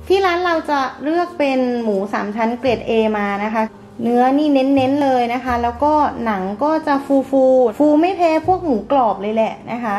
ที่ร้านเราจะเลือกเป็นหมู3ชั้นเกรด A มานะคะเนื้อนี่เน้นๆเลยนะคะแล้วก็หนังก็จะฟูไม่แพ้พวกหมูกรอบเลยแหละนะคะ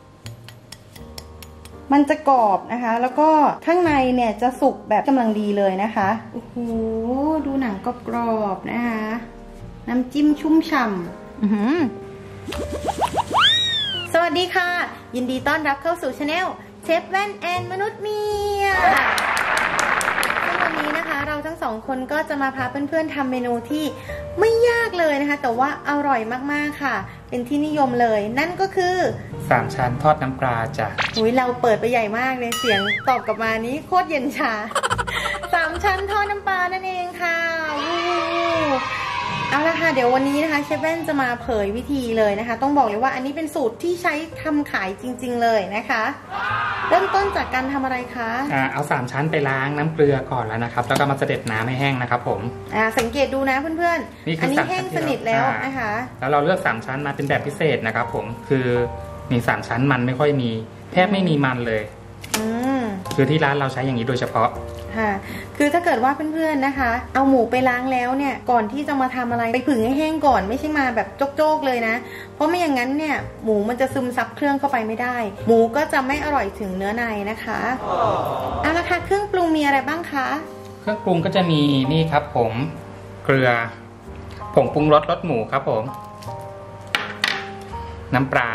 มันจะกรอบนะคะแล้วก็ข้างในเนี่ยจะสุกแบบกำลังดีเลยนะคะโอ้โหดูหนังกรอบๆนะคะน้ำจิ้มชุ่มฉ่ำสวัสดีค่ะยินดีต้อนรับเข้าสู่ช anel เชฟแว่นแอนมนุษย์เมียวันนี้นะคะเราทั้งสองคนก็จะมาพาเพื่อนๆทำเมนูที่ไม่ยากเลยนะคะแต่ว่าอร่อยมากๆค่ะเป็นที่นิยมเลยนั่นก็คือ 3 ชั้นทอดน้ำปลาจ้ะอุ้ยเราเปิดไปใหญ่มากเลยเสียงตอบกลับมานี้โคตรเย็นชา3 ชั้นทอดน้ำปลานั่นเองค่ะเอาละค่ะเดี๋ยววันนี้นะคะเชฟแว่นจะมาเผยวิธีเลยนะคะต้องบอกเลยว่าอันนี้เป็นสูตรที่ใช้ทำขายจริงๆเลยนะคะเริ่มต้นจากการทำอะไรคะเอา3 ชั้นไปล้างน้ำเกลือก่อนแล้วนะครับแล้วก็มาเสด็จน้ำให้แห้งนะครับผมสังเกตดูนะเพื่อนๆอันนี้แห้งสนิทแล้วนะคะแล้วเราเลือก3 ชั้นมาเป็นแบบพิเศษนะครับผมคือมี3 ชั้นมันไม่ค่อยมีแทบไม่มีมันเลยคือที่ร้านเราใช้อย่างนี้โดยเฉพาะค่ะคือถ้าเกิดว่าเพื่อนๆนะคะเอาหมูไปล้างแล้วเนี่ยก่อนที่จะมาทำอะไรไปผึ่งให้แห้งก่อนไม่ใช่มาแบบโจกๆเลยนะเพราะไม่อย่างนั้นเนี่ยหมูมันจะซึมซับเครื่องเข้าไปไม่ได้หมูก็จะไม่อร่อยถึงเนื้อในนะคะเอาละค่ะเครื่องปรุงมีอะไรบ้างคะเครื่องปรุงก็จะมีนี่ครับผมเกลือผงปรุงรสหมูครับผมน้ำปลา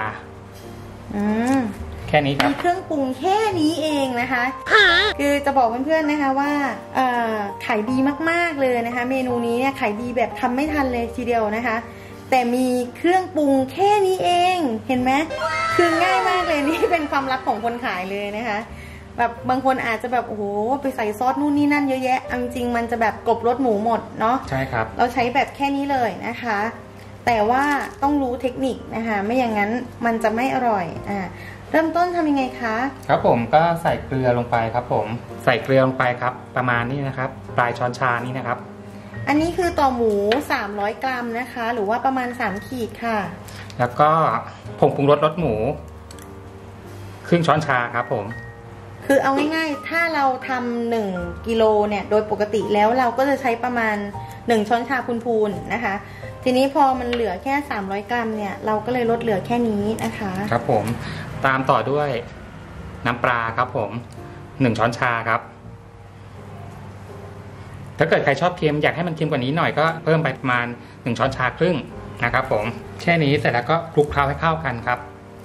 แค่นี้ครับมีเครื่องปรุงแค่นี้เองนะคะคือจะบอกเพื่อนๆนะคะว่าขายดีมากๆเลยนะคะเมนูนี้เนี่ยขายดีแบบทำไม่ทันเลยทีเดียวนะคะแต่มีเครื่องปรุงแค่นี้เองเห็นไหมคือง่ายมากเลยนี่เป็นความลับของคนขายเลยนะคะแบบบางคนอาจจะแบบโอ้โหไปใส่ซอสนู่นนี่นั่นเยอะแยะจริงๆมันจะแบบกลบรสหมูหมดเนาะใช่ครับเราใช้แบบแค่นี้เลยนะคะแต่ว่าต้องรู้เทคนิคนะคะไม่อย่างนั้นมันจะไม่อร่อยเริ่มต้นทำยังไงคะครับผมก็ใส่เกลือลงไปครับผมใส่เกลือลงไปครับประมาณนี้นะครับปลายช้อนชานี่นะครับอันนี้คือต่อหมู300 กรัมนะคะหรือว่าประมาณ3 ขีดค่ะแล้วก็ผงปรุงรสหมูครึ่งช้อนชาครับผมคือเอาง่ายๆถ้าเราทำ1 กิโลเนี่ยโดยปกติแล้วเราก็จะใช้ประมาณ1 ช้อนชาพูนๆนะคะทีนี้พอมันเหลือแค่300 กรัมเนี่ยเราก็เลยลดเหลือแค่นี้นะคะครับผมตามต่อด้วยน้ำปลาครับผม1 ช้อนชาครับถ้าเกิดใครชอบเค็มอยากให้มันเค็มกว่านี้หน่อยก็เพิ่มไปประมาณ1 ช้อนชาครึ่งนะครับผมแค่นี้เสร็จแล้วก็คลุกเคล้าให้เข้ากันครับ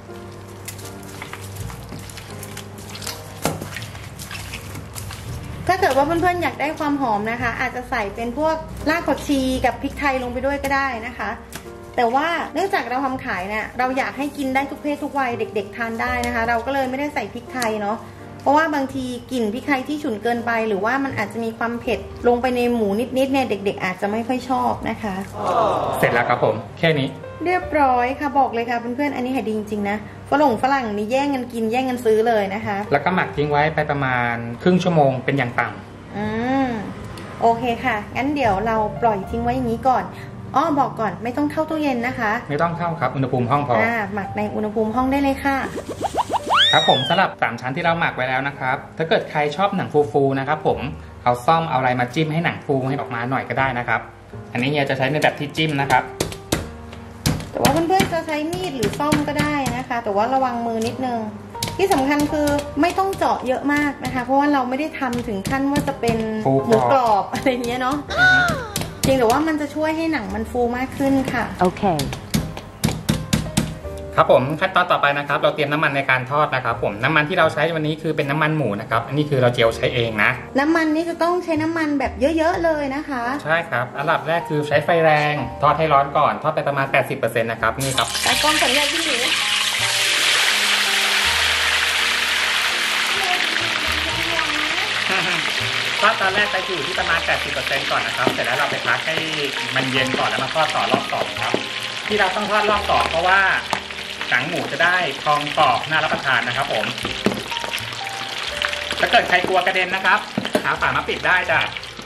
ถ้าเกิดว่าเพื่อนๆอยากได้ความหอมนะคะอาจจะใส่เป็นพวกรากผักชีกับพริกไทยลงไปด้วยก็ได้นะคะแต่ว่าเนื่องจากเราทำขายเนี่ยเราอยากให้กินได้ทุกเพศทุกวัยเด็กๆทานได้นะคะเราก็เลยไม่ได้ใส่พริกไทยเนาะเพราะว่าบางทีกลิ่นพริกไทยที่ฉุนเกินไปหรือว่ามันอาจจะมีความเผ็ดลงไปในหมูนิดๆเนี่ยเด็กๆอาจจะไม่ค่อยชอบนะคะเสร็จแล้วครับผมแค่นี้เรียบร้อยค่ะบอกเลยค่ะเพื่อนๆอันนี้ขายดีจริงๆนะฝรั่งนี่แย่งกันกินแย่งกันซื้อเลยนะคะแล้วก็หมักทิ้งไว้ไปประมาณครึ่งชั่วโมงเป็นอย่างต่ำโอเคค่ะงั้นเดี๋ยวเราปล่อยทิ้งไว้อย่างนี้ก่อนบอกก่อนไม่ต้องเข้าตู้เย็นนะคะไม่ต้องเข้าครับอุณหภูมิห้องพอหมักในอุณหภูมิห้องได้เลยค่ะครับผมสำหรับ3 ชั้นที่เราหมักไว้แล้วนะครับถ้าเกิดใครชอบหนังฟูๆนะครับผมเอาซ่อมเอาอะไรมาจิ้มให้หนังฟูให้ออกมาหน่อยก็ได้นะครับอันนี้เนี่ยจะใช้ในแบบที่จิ้มนะครับแต่ว่าเพื่อนๆจะใช้มีดหรือซ่อมก็ได้นะคะแต่ว่าระวังมือนิดนึงที่สำคัญคือไม่ต้องเจาะเยอะมากนะคะเพราะว่าเราไม่ได้ทำถึงขั้นว่าจะเป็นหมูกรอบอะไรเงี้ยเนาะจริงแต่ว่ามันจะช่วยให้หนังมันฟูมากขึ้นค่ะโอเคครับผมขั้นตอนต่อไปนะครับเราเตรียมน้ำมันในการทอดนะครับผมน้ำมันที่เราใช้วันนี้คือเป็นน้ำมันหมูนะครับอันนี้คือเราเจียวใช้เองนะน้ำมันนี่จะต้องใช้น้ำมันแบบเยอะๆเลยนะคะใช่ครับอันดับแรกคือใช้ไฟแรงทอดให้ร้อนก่อนทอดไปประมาณ 80% นะครับนี่ครับแต่กล้องสัญญาณที่หนูทอดตอนแรกไปอยู่ที่ประมาณ 80% ก่อนนะครับเสร็จแล้วเราไปพักให้มันเย็นก่อนแล้วมาทอดต่อรอบ2ครับที่เราต้องทอดรอบ2เพราะว่าหนังหมูจะได้พองกรอบน่ารับประทานนะครับผมถ้าเกิดใครกลัวกระเด็นนะครับหาฝามาปิดได้จ้ะ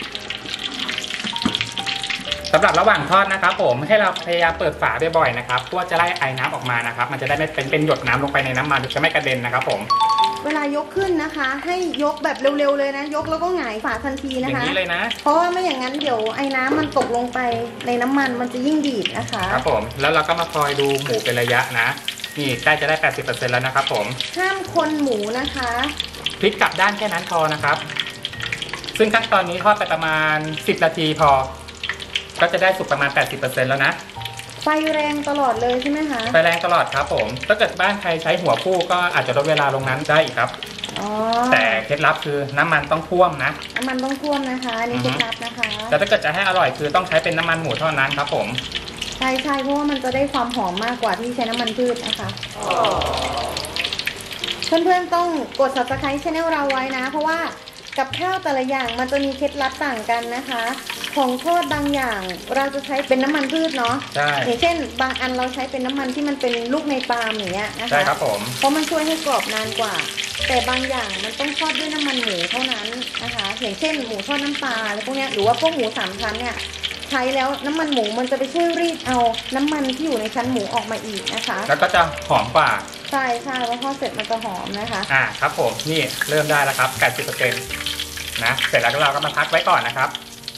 สำหรับระหว่างทอดนะครับผมให้เราพยายามเปิดฝาบ่อยๆนะครับเพื่อจะไล่ไอน้ำออกมานะครับมันจะได้ไม่เป็นหยดน้ำลงไปในน้ำมันจะไม่กระเด็นนะครับผมเวลายกขึ้นนะคะให้ยกแบบเร็วๆเลยนะยกแล้วก็หงายฝาทันทีนะคะอย่างนี้เลยนะเพราะว่าไม่อย่างนั้นเดี๋ยวไอ้น้ำมันตกลงไปในน้ำมันมันจะยิ่งดีดนะคะครับผมแล้วเราก็มาคอยดูหมูเป็นระยะนะนี่ใกล้จะได้ 80% แล้วนะครับผมห้ามคนหมูนะคะพลิกกลับด้านแค่นั้นพอนะครับซึ่งขั้นตอนนี้ทอดไปประมาณ10 นาทีพอก็จะได้สุกประมาณ 80% แล้วนะไฟแรงตลอดเลยใช่ไหมคะไฟแรงตลอดครับผมถ้าเกิดบ้านใครใช้หัวคู่ก็อาจจะลดเวลาลงนั้นได้อีกครับแต่เคล็ดลับคือน้ำมันต้องท่วมนะน้ำมันต้องท่วมนะคะนี่เคล็ดลับนะคะแต่ถ้าเกิดจะให้อร่อยคือต้องใช้เป็นน้ำมันหมูเท่านั้นครับผมใช่เพราะว่ามันจะได้ความหอมมากกว่าที่ใช้น้ำมันพืชนะคะเพื่อนๆต้องกด Subscribe Channel เราไว้นะเพราะว่ากับข้าวแต่ละอย่างมันจะมีเคล็ดลับต่างกันนะคะของทอดบางอย่างเราจะใช้เป็นน้ำมันพืชเนาะใช่อย่างเช่นบางอันเราใช้เป็นน้ำมันที่มันเป็นลูกในปาล์มอย่างเงี้ยนะคะใช่ครับผมเพราะมันช่วยให้กรอบนานกว่าแต่บางอย่างมันต้องทอดด้วยน้ำมันหมูเท่านั้นนะคะอย่างเช่นหมูทอดน้ำปลาอะไรพวกเนี้ยหรือว่าพวกหมู3 ชั้นเนี่ยใช้แล้วน้ำมันหมูมันจะไปช่วยรีดเอาน้ำมันที่อยู่ในชั้นหมูออกมาอีกนะคะแล้วก็จะหอมกว่าใช่ว่าทอดเสร็จมันจะหอมนะคะครับผมนี่เริ่มได้แล้วครับ 80%นะเสร็จแล้วเราก็มาพักไว้ก่อนนะครับ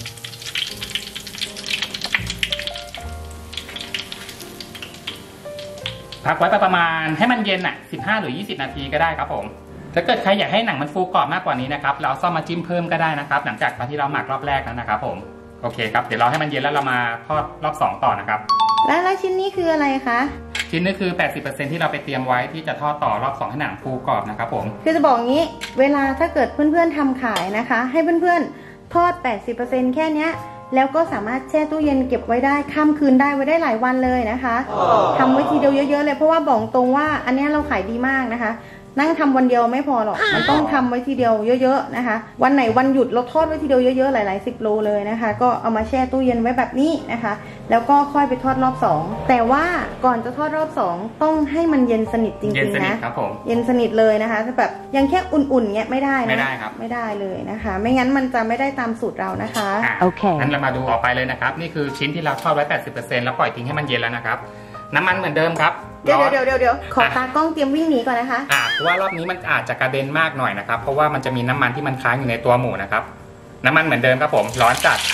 พักไว้ประมาณให้มันเย็น15 หรือ 20 นาทีก็ได้ครับผมถ้าเกิดใครอยากให้หนังมันฟูกรอบมากกว่านี้นะครับเราซ่อมมาจิ้มเพิ่มก็ได้นะครับหลังจากที่เราหมักรอบแรกแล้วนะครับผมโอเคครับเดี๋ยวเราให้มันเย็นแล้วเรามาทอดรอบ2ต่อนะครับแล้วชิ้นนี้คืออะไรคะชิ้นนี้คือ 80% ที่เราไปเตรียมไว้ที่จะทอดต่อรอบ2ให้หนังฟูกรอบนะครับผมคือจะบอกงี้เวลาถ้าเกิดเพื่อนๆทำขายนะคะให้เพื่อนๆทอด 80% แค่นี้แล้วก็สามารถแช่ตู้เย็นเก็บไว้ได้ข้ามคืนได้ไว้ได้หลายวันเลยนะคะทำไว้ทีเดียวเยอะๆเลยเพราะว่าบอกตรงว่าอันนี้เราขายดีมากนะคะนั่งทำวันเดียวไม่พอหรอกมันต้องทำไว้ทีเดียวเยอะๆนะคะวันไหนวันหยุดเราทอดไว้ทีเดียวเยอะๆหลายๆ10 โลเลยนะคะก็เอามาแช่ตู้เย็นไว้แบบนี้นะคะแล้วก็ค่อยไปทอดรอบ2แต่ว่าก่อนจะทอดรอบ2ต้องให้มันเย็นสนิทจริงๆนะครับผมเย็นสนิทเลยนะคะแบบยังแค่อุ่นๆเงี้ยไม่ได้นะไม่ได้ครับไม่ได้เลยนะคะไม่งั้นมันจะไม่ได้ตามสูตรเรานะคะโอเคงั้นเรามาดูต่อไปเลยนะครับนี่คือชิ้นที่เราทอดไว้ 80% แล้วปล่อยทิ้งให้มันเย็นแล้วนะครับน้ำมันเหมือนเดิมครับเดี๋ยวขอตากล้องเตรียมวิ่งหนีก่อนนะคะเพราะว่ารอบนี้มันอาจจะกระเด็นมากหน่อยนะครับเพราะว่ามันจะมีน้ำมันที่มันค้างอยู่ในตัวหมูนะครับน้ำมันเหมือนเดิมครับผมร้อนจัด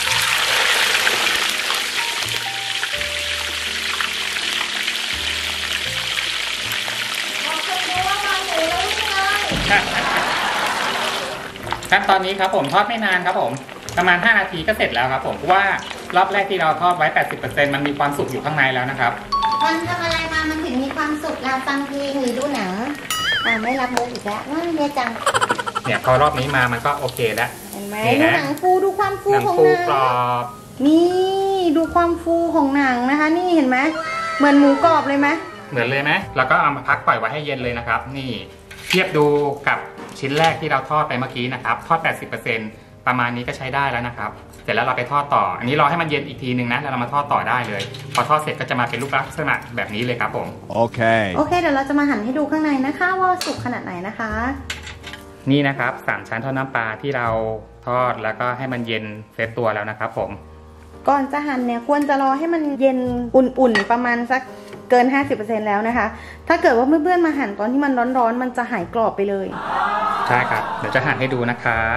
ขั้นตอนนี้ครับผมทอดไม่นานครับผมประมาณ5 นาทีก็เสร็จแล้วครับผมเพราะว่ารอบแรกที่เราทอดไว้ 80% มันมีความสุกอยู่ข้างในแล้วนะครับมันทำอะไรมามันถึงมีความสุขเราฟังเพลงหรือดูหนังไม่รับมุกอีกแล้วว่าเยอะจังเนี่ยพอรอบนี้มามันก็โอเคแล้วเห็นไหมดูหนังฟูดูความฟูของหนังกรอบนี่ดูความฟูของหนังนะคะนี่เห็นไหมเหมือนหมูกรอบเลยไหมเหมือนเลยไหมแล้วก็เอามาพักปล่อยไว้ให้เย็นเลยนะครับนี่เทียบดูกับชิ้นแรกที่เราทอดไปเมื่อกี้นะครับทอด 80%ประมาณนี้ก็ใช้ได้แล้วนะครับเสร็จแล้วเราไปทอดต่ออันนี้รอให้มันเย็นอีกทีนึงนะแล้วเรามาทอดต่อได้เลยพอทอดเสร็จก็จะมาเป็นรูปลักษณะแบบนี้เลยครับผมโอเคเดี๋ยวเราจะมาหั่นให้ดูข้างในนะคะว่าสุกขนาดไหนนะคะนี่นะครับ3 ชั้นทอดน้ำปลาที่เราทอดแล้วก็ให้มันเย็นเซตตัวแล้วนะครับผมก่อนจะหั่นเนี่ยควรจะรอให้มันเย็นอุ่นๆประมาณสักเกิน 50% แล้วนะคะถ้าเกิดว่าเพื่อนๆมาหั่นตอนที่มันร้อนๆมันจะหายกรอบไปเลยใช่ครับเดี๋ยวจะหั่นให้ดูนะครับ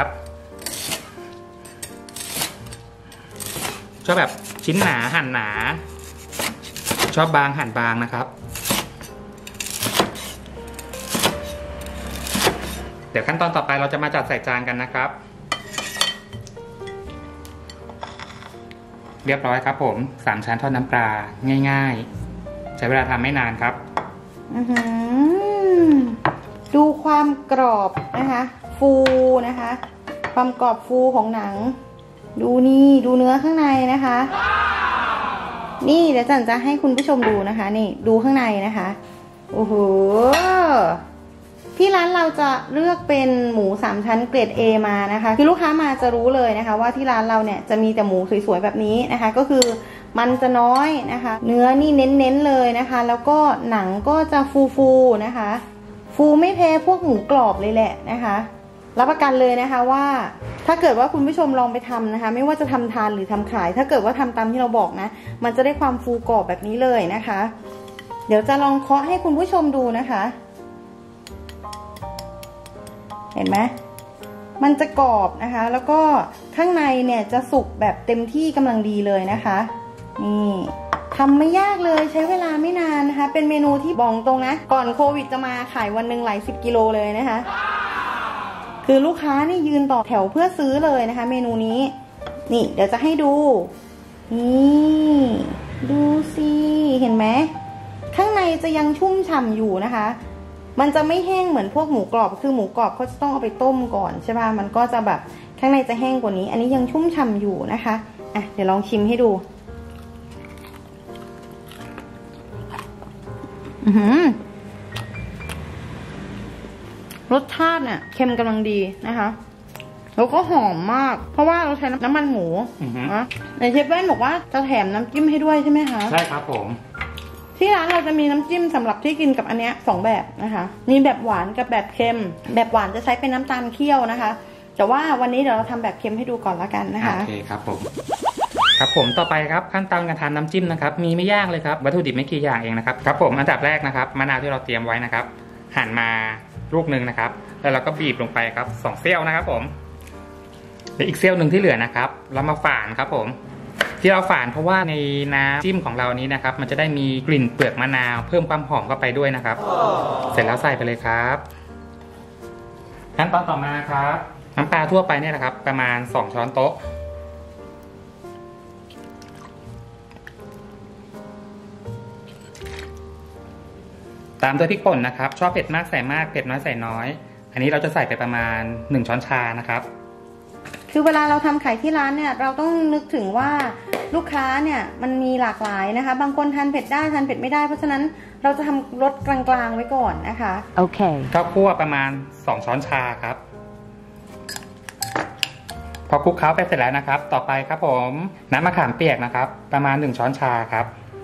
ชอบแบบชิ้นหนาหั่นหนาชอบบางหั่นบางนะครับเดี๋ยวขั้นตอนต่อไปเราจะมาจัดใส่จานกันนะครับเรียบร้อยครับผม3 ชั้นทอดน้ำปลาง่ายๆใช้เวลาทำไม่นานครับดูความกรอบนะคะฟูนะคะความกรอบฟูของหนังดูนี่ดูเนื้อข้างในนะคะนี่เดี๋ยวจันจะให้คุณผู้ชมดูนะคะนี่ดูข้างในนะคะโอ้โหที่ร้านเราจะเลือกเป็นหมู3 ชั้นเกรด A มานะคะคือลูกค้ามาจะรู้เลยนะคะว่าที่ร้านเราเนี่ยจะมีแต่หมูสวยๆแบบนี้นะคะก็คือมันจะน้อยนะคะเนื้อนี่เน้นๆเลยนะคะแล้วก็หนังก็จะฟูๆนะคะฟูไม่แพ้พวกหมูกรอบเลยแหละนะคะรับประกันเลยนะคะว่าถ้าเกิดว่าคุณผู้ชมลองไปทำนะคะไม่ว่าจะทำทานหรือทำขายถ้าเกิดว่าทำตามที่เราบอกนะมันจะได้ความฟูกรอบแบบนี้เลยนะคะเดี๋ยวจะลองเคาะให้คุณผู้ชมดูนะคะเห็นไหมมันจะกรอบนะคะแล้วก็ข้างในเนี่ยจะสุกแบบเต็มที่กำลังดีเลยนะคะนี่ทำไม่ยากเลยใช้เวลาไม่นานนะคะเป็นเมนูที่บอกตรงนะก่อนโควิดจะมาขายวันหนึ่งหลาย10 กิโลเลยนะคะคือลูกค้านี่ยืนต่อแถวเพื่อซื้อเลยนะคะเมนูนี้นี่เดี๋ยวจะให้ดูนี่ดูสิเห็นไหมข้างในจะยังชุ่มฉ่ำอยู่นะคะมันจะไม่แห้งเหมือนพวกหมูกรอบคือหมูกรอบเขาจะต้องเอาไปต้มก่อนใช่ป่ะมันก็จะแบบข้างในจะแห้งกว่านี้อันนี้ยังชุ่มฉ่ำอยู่นะคะอ่ะเดี๋ยวลองชิมให้ดูรสชาติเนี่ยเค็มกำลังดีนะคะแล้วก็หอมมากเพราะว่าเราใช้น้ำมันหมูนะในเชฟแว่นบอกว่าจะแถมน้ำจิ้มให้ด้วยใช่ไหมคะใช่ครับผมที่ร้านเราจะมีน้ำจิ้มสำหรับที่กินกับอันเนี้ย2 แบบนะคะมีแบบหวานกับแบบเค็มแบบหวานจะใช้เป็นน้ำตาลเคี่ยวนะคะแต่ว่าวันนี้เดี๋ยวเราทำแบบเค็มให้ดูก่อนละกันนะคะโอเคครับผมครับผมต่อไปครับขั้นตอนการทำน้ำจิ้มนะครับมีไม่ยากเลยครับวัตถุดิบไม่กี่อย่างเองนะครับครับผมอันดับแรกนะครับมะนาวที่เราเตรียมไว้นะครับหั่นมาลูกหนึ่งนะครับแล้วเราก็บีบลงไปครับ2 เสี้ยวนะครับผมและอีกเสี้ยวหนึ่งที่เหลือนะครับเรามาฝานครับผมที่เราฝานเพราะว่าในน้ำจิ้มของเรานี้นะครับมันจะได้มีกลิ่นเปลือกมะนาวเพิ่มความหอมเข้าไปด้วยนะครับเสร็จแล้วใส่ไปเลยครับขั้นตอนต่อมาครับน้ำปลาทั่วไปเนี่ยนะครับประมาณ2 ช้อนโต๊ะตามด้วยพริกป่นนะครับชอบเผ็ดมากใส่มากเผ็ดน้อยใส่น้อยอันนี้เราจะใส่ไปประมาณ1 ช้อนชานะครับคือเวลาเราทำขายที่ร้านเนี่ยเราต้องนึกถึงว่าลูกค้าเนี่ยมันมีหลากหลายนะคะบางคนทานเผ็ดได้ทานเผ็ดไม่ได้เพราะฉะนั้นเราจะทำรสกลางๆไว้ก่อนนะคะโอเคข้าวคั่วประมาณ2 ช้อนชาครับพอคลุกเคล้าไปเสร็จแล้วนะครับต่อไปครับผมน้ำมะขามเปียกนะครับประมาณ1 ช้อนชาครับ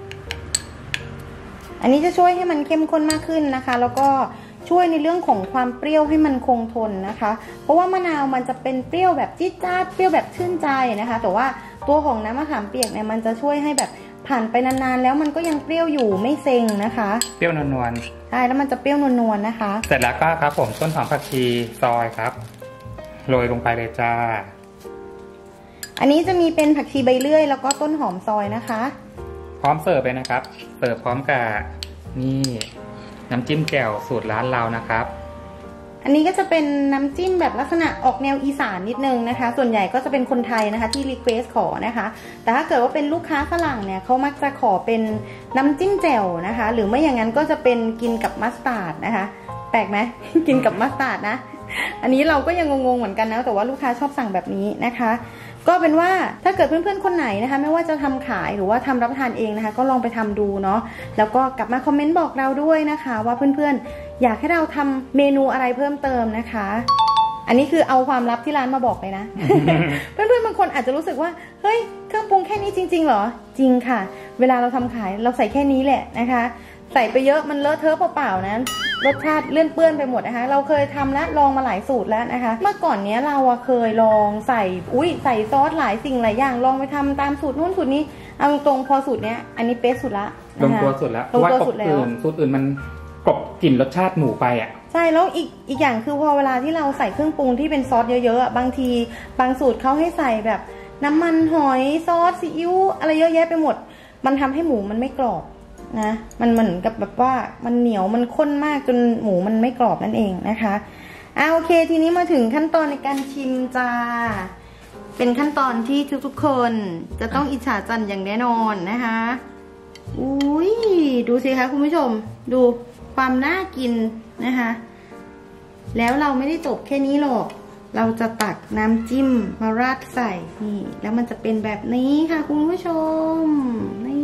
อันนี้จะช่วยให้มันเข้มข้นมากขึ้นนะคะแล้วก็ช่วยในเรื่องของความเปรี้ยวให้มันคงทนนะคะเพราะว่ามะนาวมันจะเป็นเปรี้ยวแบบจี๊ดจ๊าดเปรี้ยวแบบชื่นใจนะคะแต่ว่าตัวของน้ำมะขามเปียกเนี่ยมันจะช่วยให้แบบผ่านไปนานๆแล้วมันก็ยังเปรี้ยวอยู่ไม่เซ็งนะคะเปรี้ยวนวลๆใช่แล้วมันจะเปรี้ยวนวลๆนะคะเสร็จแล้วก็ครับผมต้นหอมผักชีซอยครับโรยลงไปเลยจ้าอันนี้จะมีเป็นผักชีใบเลื่อยแล้วก็ต้นหอมซอยนะคะพร้อมเสิร์ฟเลยนะครับเสิร์ฟพร้อมกับนี่น้ำจิ้มแจ่วสูตรร้านเรานะครับอันนี้ก็จะเป็นน้ำจิ้มแบบลักษณะออกแนวอีสานนิดนึงนะคะส่วนใหญ่ก็จะเป็นคนไทยนะคะที่รีเควสขอนะคะแต่ถ้าเกิดว่าเป็นลูกค้าฝรั่งเนี่ยเขามักจะขอเป็นน้ำจิ้มแจ่วนะคะหรือไม่อย่างนั้นก็จะเป็นกินกับมัสตาร์ดนะคะแปลกไหม กินกับมัสตาร์ดนะอันนี้เราก็ยังงงๆเหมือนกันนะแต่ว่าลูกค้าชอบสั่งแบบนี้นะคะก็เป็นว่าถ้าเกิดเพื่อนๆคนไหนนะคะไม่ว่าจะทำขายหรือว่าทำรับประทานเองนะคะก็ลองไปทำดูเนาะแล้วก็กลับมาคอมเมนต์บอกเราด้วยนะคะว่าเพื่อนๆอยากให้เราทำเมนูอะไรเพิ่มเติมนะคะอันนี้คือเอาความลับที่ร้านมาบอกเลยนะ เพื่อนๆบางคนอาจจะรู้สึกว่าเฮ้ยเครื่องปรุงแค่นี้จริงๆเหรอจริงค่ะเวลาเราทำขายเราใส่แค่นี้แหละนะคะใส่ไปเยอะมันเลอะเทอะเปล่าๆนะรสชาติเลื่อนเปื้อนไปหมดนะคะเราเคยทำแล้วลองมาหลายสูตรแล้วนะคะเมื่อก่อนเนี้ยเราเคยลองใส่ซอสหลายสิ่งหลายอย่างลองไปทำตามสูตรนู้นสูตรนี้เอาตรงพอสูตรเนี้ยอันนี้เป๊ะสุดละลงตัวสุดแล้วเพราะว่าสูตรอื่นมันกลบกลิ่นรสชาติหมูไปอ่ะใช่แล้วอีกอย่างคือพอเวลาที่เราใส่เครื่องปรุงที่เป็นซอสเยอะๆบางทีบางสูตรเขาให้ใส่แบบน้ำมันหอยซอสซีอิ๊วอะไรเยอะแยะไปหมดมันทำให้หมูมันไม่กรอบนะมันเหมือนกับแบบว่ามันเหนียวมันข้นมากจนหมูมันไม่กรอบนั่นเองนะคะโอเคทีนี้มาถึงขั้นตอนในการชิมจ้าเป็นขั้นตอนที่ทุกๆคนจะต้องอิจฉาจันอย่างแน่นอนนะคะอุ้ยดูสิคะคุณผู้ชมดูความน่ากินนะคะแล้วเราไม่ได้จบแค่นี้หรอกเราจะตักน้ำจิ้มมาราดใส่นี่แล้วมันจะเป็นแบบนี้ค่ะคุณผู้ชมนี่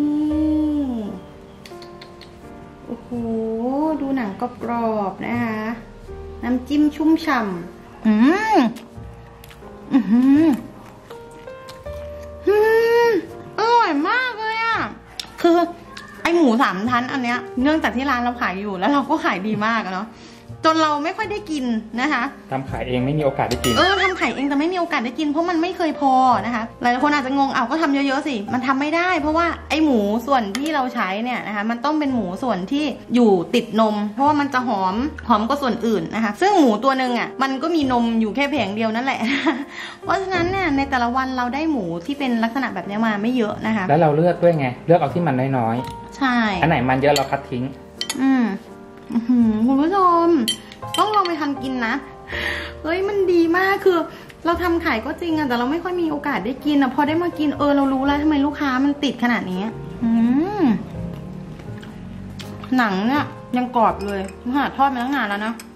โอ้โหดูหนังกรอบๆนะคะน้ำจิ้มชุ่มฉ่ำอร่อยมากเลยอ่ะคือไอหมู3 ชั้นอันเนี้ยเนื่องจากที่ร้านเราขายอยู่แล้วเราก็ขายดีมากเนาะจนเราไม่ค่อยได้กินนะคะทำขายเองไม่มีโอกาสได้กินทำขายเองแต่ไม่มีโอกาสได้กินเพราะมันไม่เคยพอนะคะหลายคนอาจจะงงก็ทำเยอะๆสิมันทำไม่ได้เพราะว่าไอหมูส่วนที่เราใช้เนี่ยนะคะมันต้องเป็นหมูส่วนที่อยู่ติดนมเพราะว่ามันจะหอมกว่าส่วนอื่นนะคะซึ่งหมูตัวนึงมันก็มีนมอยู่แค่แผงเดียวนั่นแหละเพราะฉะนั้นเนี่ยในแต่ละวันเราได้หมูที่เป็นลักษณะแบบนี้มาไม่เยอะนะคะแล้วเราเลือกด้วยไงเลือกเอาที่มันน้อยๆใช่อันไหนมันเยอะเราคัดทิ้งคุณผู้ชมต้องลองไปทำกินนะเฮ้ยมันดีมากคือเราทำขายก็จริงแต่เราไม่ค่อยมีโอกาสได้กินพอได้มากินเรารู้แล้วทำไมลูกค้ามันติดขนาดนี้หนังเนี่ยยังกรอบเลยหาทอดมาตั้งนานแล้วนะ